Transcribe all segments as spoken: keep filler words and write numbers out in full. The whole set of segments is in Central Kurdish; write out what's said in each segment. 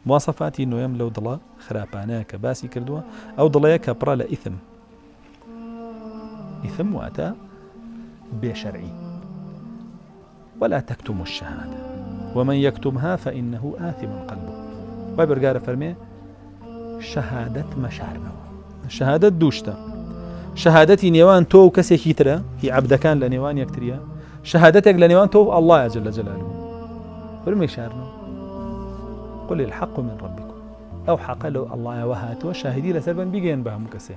مواصفاتی نوێم لەو دڵە خراپانەیە کە باسی کردووە ئەو دڵەیە کە پڕە لە ئیثم ئیثم واتە بێشەرعی ولا تكتموا الشهادة ومن يكتمها فإنه آثم قلبه وبرقارة فرمي شهادة مشاربه شهادة دوشتا شهادتي نيوان تو كسي ترى هي عبد كان لنيوان يكتريا شهادتك لنيوان تو الله جل جلاله فرمي شارنا قل الحق من ربكم أو حق له الله وهاتوا شاهدي لسربا بيجين بهم كسي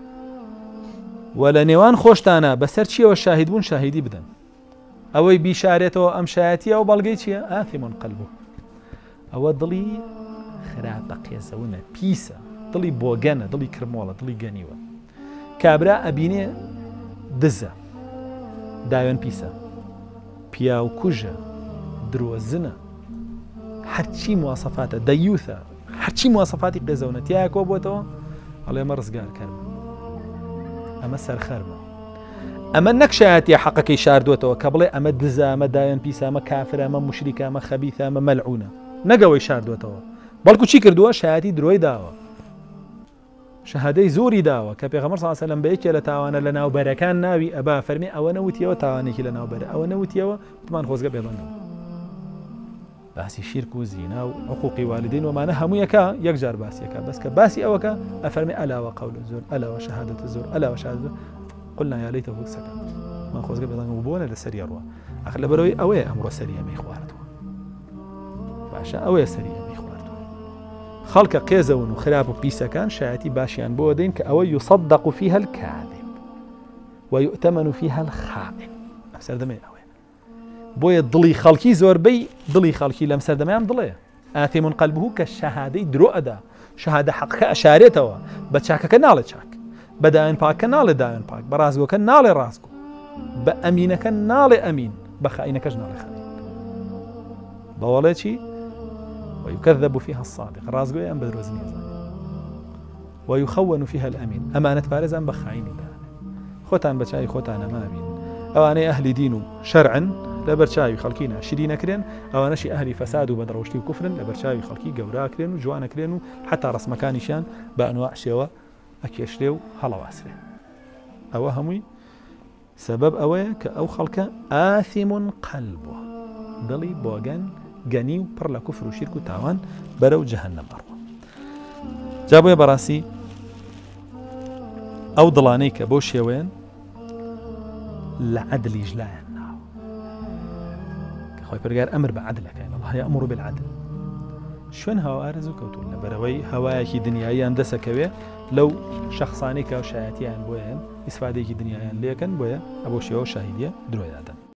ولا نيوان خوشتانا بسر شيء والشاهد بون شاهدي بدن أو بشارته أم شاتي أو بلغيتي آثم قلبه أو ضلي خراب قيسونا بيسا ضلي بوغانا ضلي كرمولا ضلي غنيوة كابرا أبيني دزا دايون بيسا بياو كوجا دروزنا هرچی مواصفاته ديوثا هرچی مواصفاتي قيزونا تياكو بوتو على مرز قال كرم أما سر خربه أما نكشاتي حقك شاردوته كبلي أما دزا أما داين بيسا أما كافر أما مشركة أما خبيثة أما ملعونة نقوي شاردوته بلكو شي كردوها شهادي دروي داوا شهادي زوري داوا كبيغمبر صلى الله عليه وسلم بيكي لتاوانا لنا وبركان ناوي أبا فرمي أو نوتي وتاوانيكي لنا وبرك أو نوتي وطمان خوزقا بيضانو باسي شرك وزينة وعقوق والدين وما نهمو يكا يكجار باسي يكا بس كباسي أوكا أفرمي ألا وقول الزور ألا وشهادة الزور ألا وشهادة الزور قلنا يا ليته سكت ما خوزقا بيضانو بولا لسريا روا أخي لبروي أوي أمر سريا ميخوارتو باشا أوي سريا ميخوارتو خلق قيزون وخراب بيسا كان شاعتي باشيان بودين كأوي يصدق فيها الكاذب ويؤتمن فيها الخائن أفسر دمي أوي بوي ضلي خلقي زور بي ضلي خلقي لم سر دمي ضلي آثم قلبه كالشهادي درو أدا شهادة حق أشارته بتشاك كنال تشاك بداين باك كنال داين باك برازقو كنال رازقو بأمينة كنال أمين بخائنة كجنال خائن بوالتي ويكذب فيها الصادق رازقو يا أم بدروزني ويخون فيها الأمين أمانة فارز أم بخائن خوتان بتشاي خوتان ما أمين أو أنا أهل دين شرعا لبرشاوي خلقينا شدينا كرين أو نشي أهلي فساد وبدروشتي وكفر لبرشاوي خلقي جورا كرين وجوانا كرين حتى رس مكان شان بأنواع شوا أكيشليو هلا واسرين أو همي سبب أوي كأو خلق آثم قلبه ضلي بوغان جنيو برلا كفر وشرك وتعوان برو جهنم أروى جابوا يا براسي أو ضلانيك بوش يوين لعدل يجلاه خوي برجار أمر بعدلك يعني الله يأمر بالعدل شون هوا أرزو كوتولنا بروي هوايك دنيايا اندسا كوي لو شخصاني كاو شايتي عن بوين استفاديك دنيايا ليكن بويا أبو شيو شاهدية دروي دادن